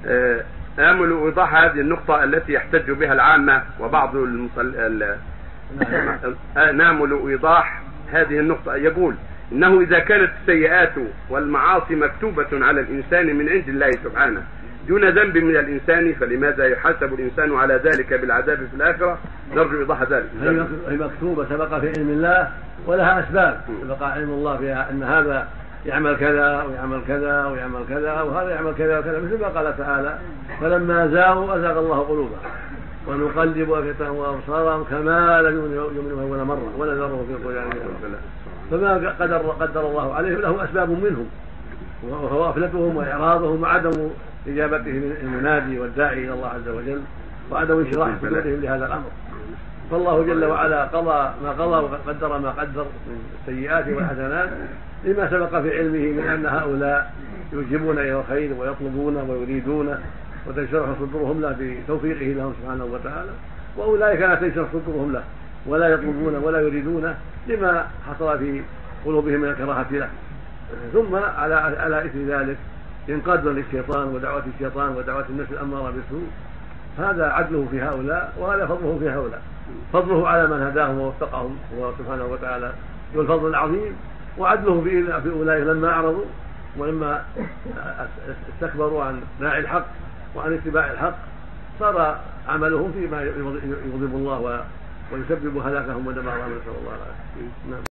آمل إيضاح هذه النقطة التي يحتج بها العامة وبعض نامل إيضاح هذه النقطة. يقول إنه إذا كانت السيئات والمعاصي مكتوبة على الإنسان من عند الله سبحانه دون ذنب من الإنسان، فلماذا يحاسب الإنسان على ذلك بالعذاب في الآخرة؟ نرجو إيضاح ذلك. هي مكتوبة سبق في علم الله ولها أسباب، سبق علم الله فيها أن هذا يعمل كذا ويعمل كذا ويعمل كذا وهذا يعمل كذا وكذا، مثل ما قال تعالى فلما زاغوا أزاغ الله قلوبهم ونقلب أفئدتهم وأبصارهم كما لم يؤمنوا أول مرة ونذرهم في طغيانهم. فما قدر الله عليهم له أسباب منهم، وهو غفلتهم وإعراضهم وعدم إجابته من المنادي والداعي إلى الله عز وجل وعدم انشراح صدورهم لهذا الأمر. فالله جل وعلا قضى ما قضى وقدر ما قدر من السيئات والحسنات لما سبق في علمه من أن هؤلاء يوجبون إلى الخير ويطلبون ويريدون وتنشرح صدورهم له بتوفيقه لهم سبحانه وتعالى، وأولئك لا تنشرح صدورهم له ولا يطلبون ولا يريدون لما حصل في قلوبهم من الكراهة له. ثم على إثر ذلك ينقاد للشيطان ودعوة الشيطان ودعوة النفس الأمارة بالسوء. هذا عدله في هؤلاء وهذا فضله في هؤلاء، فضله على من هداهم ووفقهم هو سبحانه وتعالى ذو الفضل العظيم، وعدله في أولئك لما أعرضوا ولما استكبروا عن داعي الحق وعن اتباع الحق صار عملهم فيما يغضب الله ويسبب هلاكهم ودمارهم، نسأل الله العافية.